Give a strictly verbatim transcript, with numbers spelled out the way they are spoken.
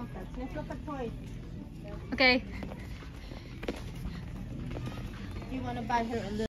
Let's look at toys. Okay. Do you want to buy her a little?